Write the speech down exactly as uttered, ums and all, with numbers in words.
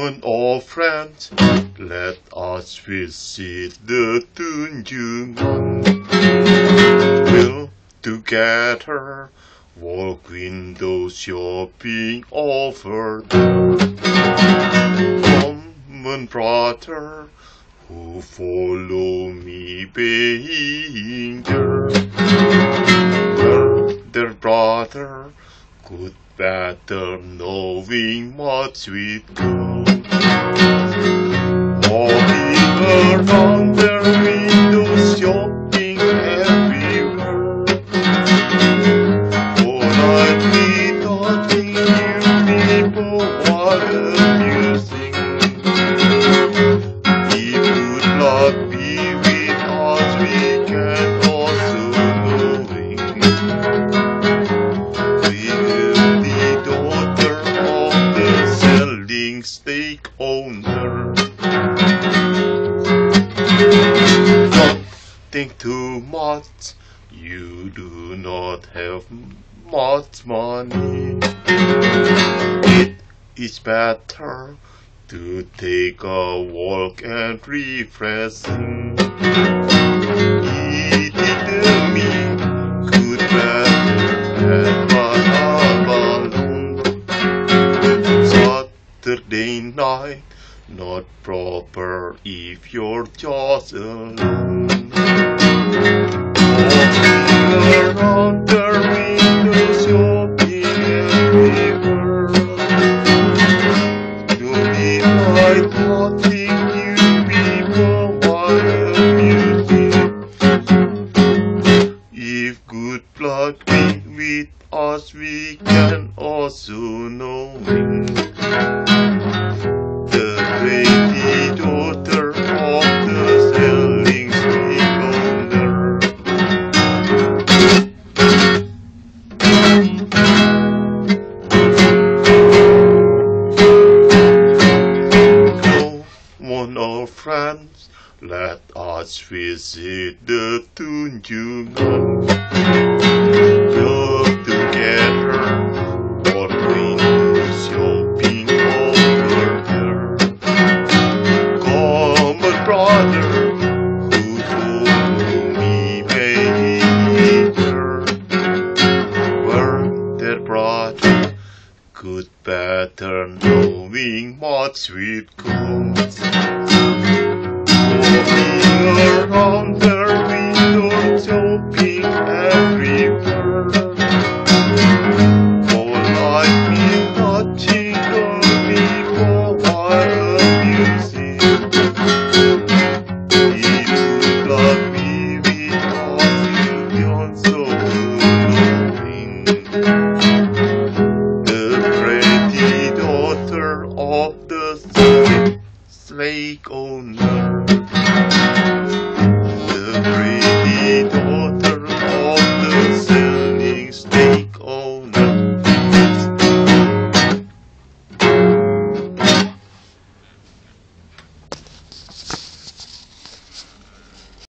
Come all friends, let us visit the Tunjungan. We'll together walk window shopping over there. Common brother, who follow me being there. Their brother, good better knowing much with God. Walking around their windows, shopping everywhere. Politely talking you people while amusing. If good luck be with us, we can also knowing. Steak owner. Don't think too much, you do not have much money. It is better to take a walk and refreshing. Eating the meat, good better and one alone. Saturday night, not proper if you're just alone. Walking around the windows, shopping everywhere. Don't be like watching you people while amusing. If good luck be with us, we can also knowing. The pretty daughter of the selling street owner. Come on, our friends, let us visit the Tunjungan. Go together, what we do shopping over there. Common brother, who follow me being there. Were their brother, good better knowing much with gods. Walking around their window, shopping everywhere. Polite me touching the people while amusing. If good luck be with us, you also knowing. The pretty daughter of the slave owner.